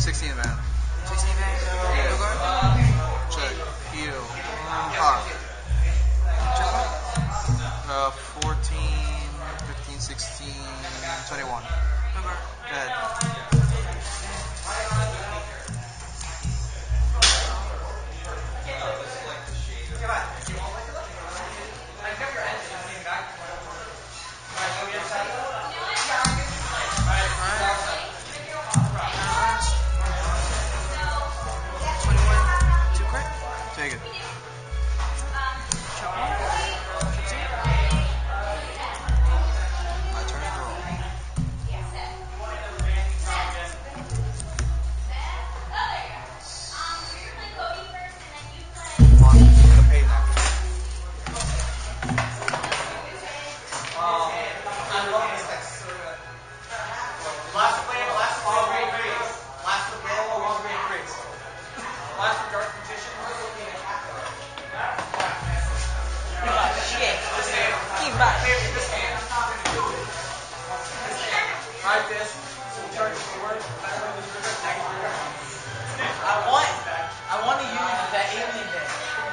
16 man. 16 man? Yeah. No guard? Check. Heal. Pop. Check one? 14, 15, 16, 21. No guard. Go ahead. Take it. My turn to roll. Come on, gotta pay now. I want to use that alien deck.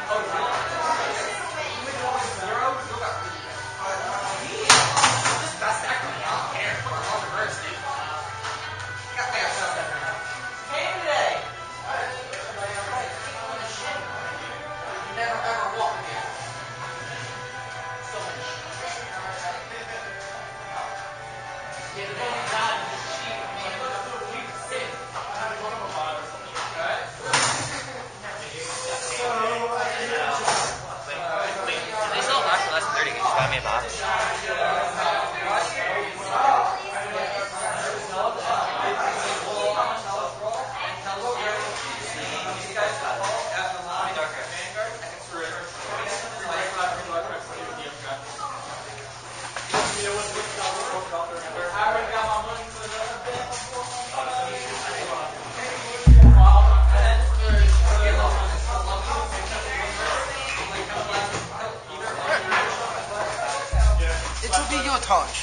Buy me a box. It will be your touch.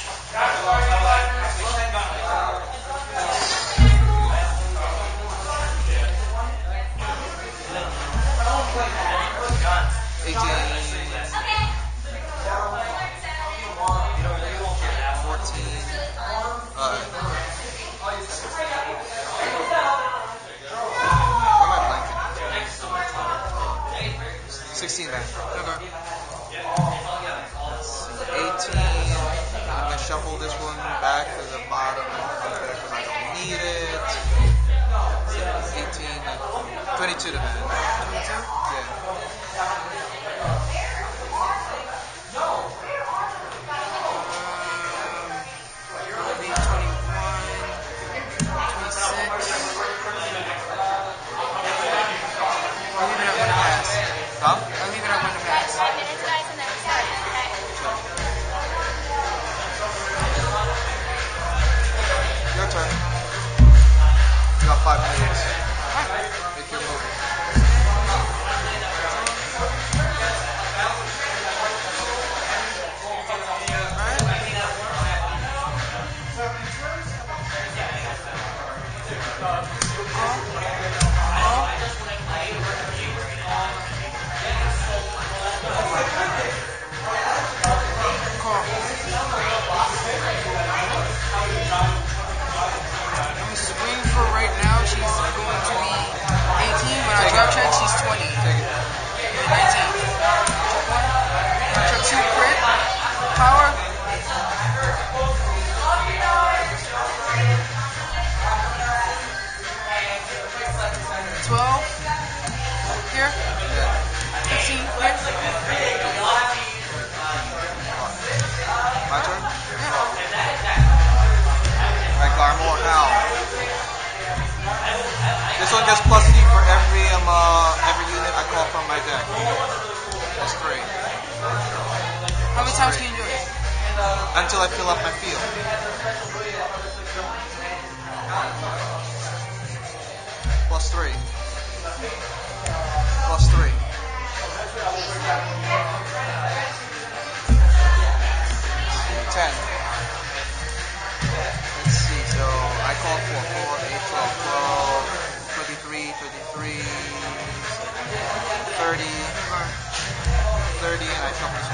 Shuffle this one back to the bottom because I don't need it. 18, 22 to man. 22? Yeah. Maybe 21, 26. I'll leave it at one to pass. Huh? I'll leave it at one to pass. 5 minutes, guys, and then we start. Your turn. You got 5 minutes. Make your move. Drop check, she's 20. Take it. 19. Check 2 crit. Power. 12. Here. 15. Here. My turn? Yeah. Alright, Garmore now. This one gets +3 for every unit I call from my deck. That's 3. How many times can you do it? Until I fill up my field. +3. +3. 10. Let's see, so I called 4, 8, 12, 12. couple